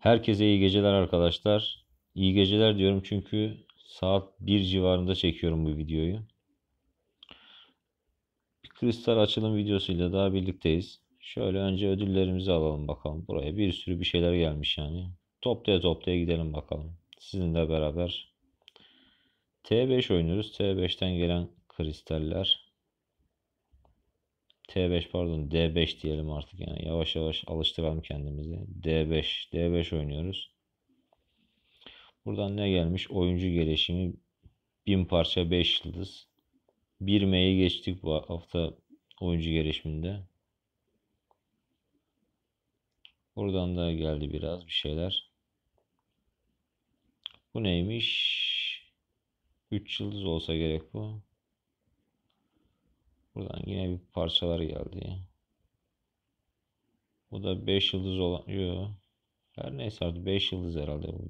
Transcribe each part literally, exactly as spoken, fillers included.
Herkese iyi geceler arkadaşlar. İyi geceler diyorum çünkü saat bir civarında çekiyorum bu videoyu. Bir kristal açılım videosuyla daha birlikteyiz. Şöyle önce ödüllerimizi alalım bakalım. Buraya bir sürü bir şeyler gelmiş yani. Toplaya toplaya gidelim bakalım. Sizinle beraber T beş oynuyoruz. T beşten gelen kristaller. T beş pardon D beş diyelim artık yani. Yavaş yavaş alıştıralım kendimizi. D beş D beş oynuyoruz. Buradan ne gelmiş? Oyuncu gelişimi bin parça beş yıldız. bir May'i geçtik bu hafta oyuncu gelişiminde. Buradan da geldi biraz bir şeyler. Bu neymiş? üç yıldız olsa gerek bu. Buradan yine bir parçalar geldi. Bu da beş yıldız olan. Yok. Her neyse artık beş yıldız herhalde bu.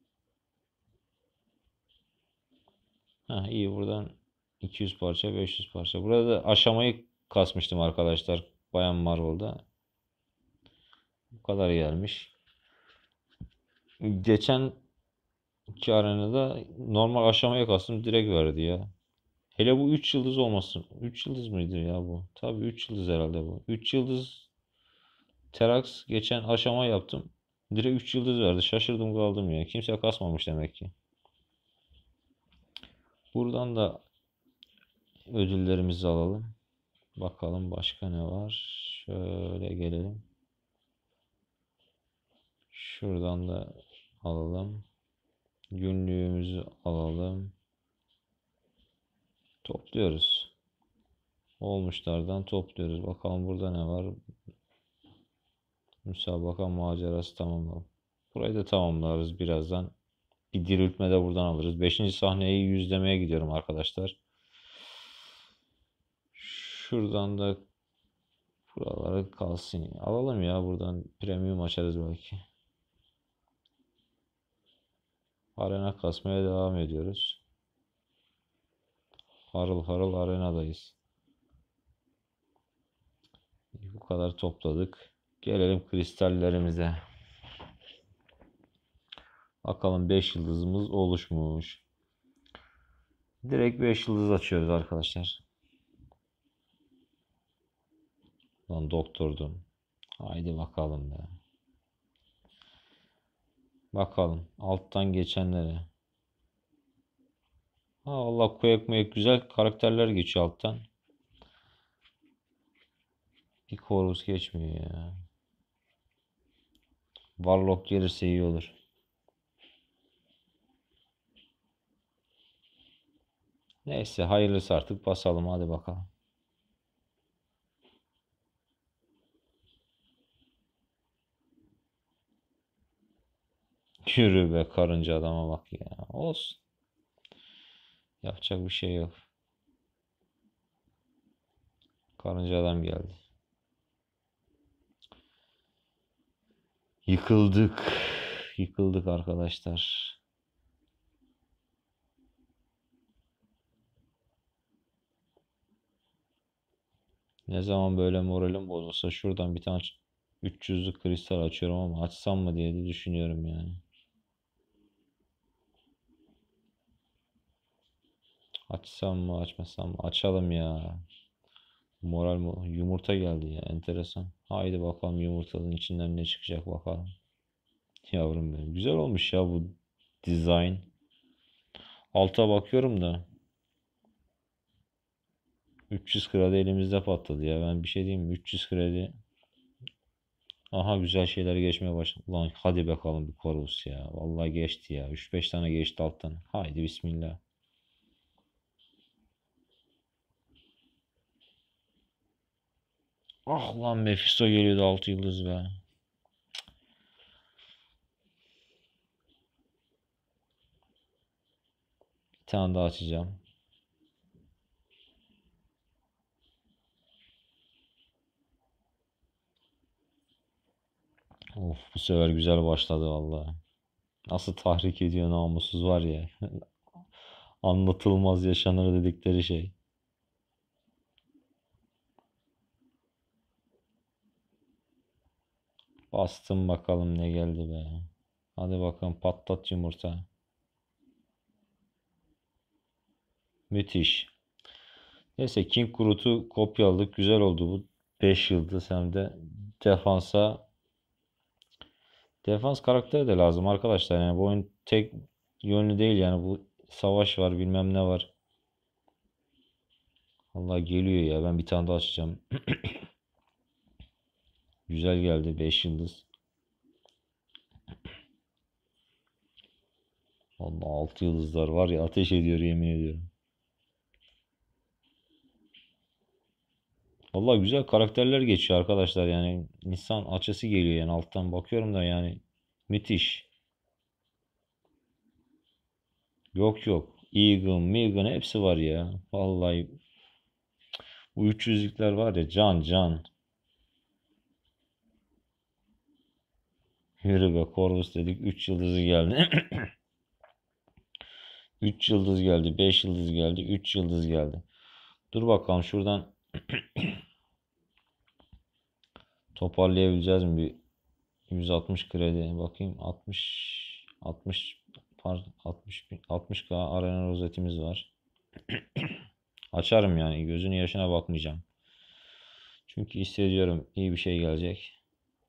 Ha iyi buradan iki yüz parça beş yüz parça. Burada aşamayı kasmıştım arkadaşlar. Bayan Marvel'da. Bu kadar gelmiş. Geçen iki arenada normal aşamaya kastım direkt verdi ya. Hele bu üç yıldız olmasın. üç yıldız mıydı ya bu? Tabii üç yıldız herhalde bu. üç yıldız Terax geçen aşama yaptım. Direkt üç yıldız verdi. Şaşırdım kaldım ya. Kimse kasmamış demek ki. Buradan da ödüllerimizi alalım. Bakalım başka ne var. Şöyle gelelim. Şuradan da alalım. Günlüğümüzü alalım. Topluyoruz. Olmuşlardan topluyoruz. Bakalım burada ne var. Müsabaka macerası tamamladım. Burayı da tamamlarız birazdan. Bir diriltme de buradan alırız. Beşinci sahneyi yüzlemeye gidiyorum arkadaşlar. Şuradan da buraları kalsın. Alalım ya buradan premium açarız belki. Arena kasmaya devam ediyoruz. Harıl harıl arenadayız. Bu kadar topladık. Gelelim kristallerimize. Bakalım beş yıldızımız oluşmuş. Direkt beş yıldız açıyoruz arkadaşlar. Lan doktordum. Haydi bakalım be. Bakalım alttan geçenlere. Ha Allah koyak moyak güzel karakterler geçiyor alttan. Bir Corvus geçmiyor ya. Warlock gelirse iyi olur. Neyse hayırlısı artık basalım hadi bakalım. Yürü be karınca adama bak ya. Olsun. Yapacak bir şey yok. Karınca adam geldi. Yıkıldık. Yıkıldık arkadaşlar. Ne zaman böyle moralim bozulsa şuradan bir tane üç yüzlük kristal açıyorum ama açsam mı diye de düşünüyorum yani. Açsam mı açmasam mı? Açalım ya. Moral mu? Yumurta geldi ya. Enteresan. Haydi bakalım yumurtanın içinden ne çıkacak bakalım. Yavrum benim. Güzel olmuş ya bu design. Alta bakıyorum da üç yüz kredi elimizde patladı ya. Ben bir şey diyeyim mi? üç yüz kredi. Aha güzel şeyler geçmeye başladı. Ulan hadi bakalım bir Corvus ya. Vallahi geçti ya. üç beş tane geçti alttan. Haydi bismillah. Ah lan Mephisto geliyordu altı yıldız be. Bir tane daha açacağım. Of bu sefer güzel başladı vallahi. Nasıl tahrik ediyor namussuz var ya. Anlatılmaz yaşanır dedikleri şey. Bastım bakalım ne geldi be. Hadi bakalım patlat yumurta. Müthiş. Neyse King Krut'u kopyaladık. Güzel oldu bu. beş yıldız hem de defansa. Defans karakteri de lazım arkadaşlar. Yani bu oyun tek yönlü değil yani bu savaş var bilmem ne var. Allah geliyor ya ben bir tane daha açacağım. Güzel geldi beş yıldız. Allah altı yıldızlar var ya ateş ediyor yemin ediyorum. Vallahi güzel karakterler geçiyor arkadaşlar yani insan açısı geliyor yani alttan bakıyorum da yani müthiş. Yok yok. Eagle, Megan hepsi var ya. Vallahi bu üç yüzlükler var ya can can. Yürü be Corvus dedik üç yıldızı geldi. üç yıldız geldi, beş yıldız geldi, üç yıldız geldi. Dur bakalım şuradan toparlayabileceğiz mi bir yüz altmış kredi bakayım altmış altmış pardon altmış altmış k arena rozetimiz var. Açarım yani gözünün yaşına bakmayacağım. Çünkü hissediyorum iyi bir şey gelecek.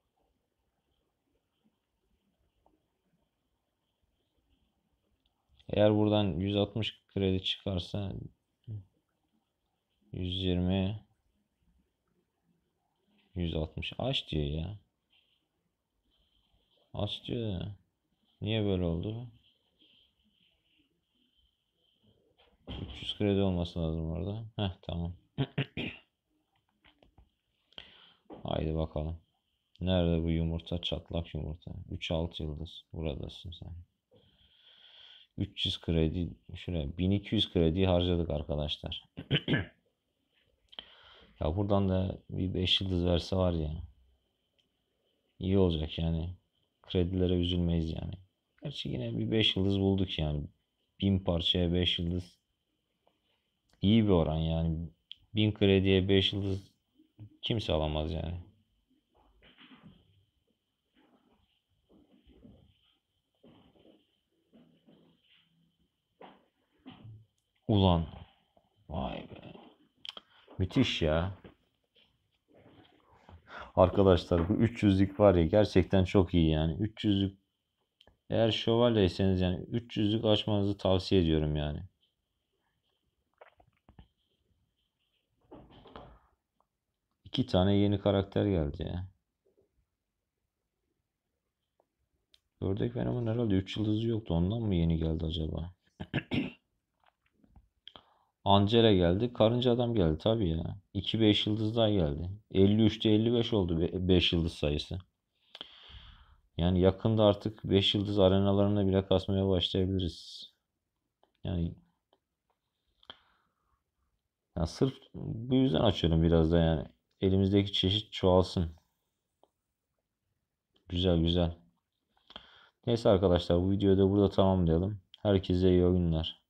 Eğer buradan yüz altmış kredi çıkarsa yüz yirmi yüz altmış aç diyor ya. Aç diyor. Niye böyle oldu? üç yüz kredi olması lazım orada. Heh tamam. Haydi bakalım. Nerede bu yumurta? Çatlak yumurta. üç altı yıldız. Buradasın sen. üç yüz kredi. Şuraya bin iki yüz kredi harcadık arkadaşlar. Ya buradan da bir beş yıldız verse var ya. İyi olacak yani. Kredilere üzülmeyiz yani. Gerçi yine bir beş yıldız bulduk yani. bin parçaya beş yıldız. İyi bir oran yani. bin krediye beş yıldız kimse alamaz yani. Ulan. Vay be. Müthiş ya. Arkadaşlar bu üç yüzlük var ya gerçekten çok iyi yani. üç yüzlük eğer şövalyeyseniz yani üç yüzlük açmanızı tavsiye ediyorum yani. İki tane yeni karakter geldi ya. Ördek Venom'un herhalde üç yıldızı yoktu. Ondan mı yeni geldi acaba? Angela geldi. Karınca Adam geldi tabii ya. iki beş yıldız daha geldi. elli üçte elli beş oldu beş yıldız sayısı. Yani yakında artık beş yıldız arenalarına bile kasmaya başlayabiliriz. Yani, yani sırf bu yüzden açıyorum biraz da yani. Elimizdeki çeşit çoğalsın. Güzel güzel. Neyse arkadaşlar bu videoyu da burada tamamlayalım. Herkese iyi oyunlar.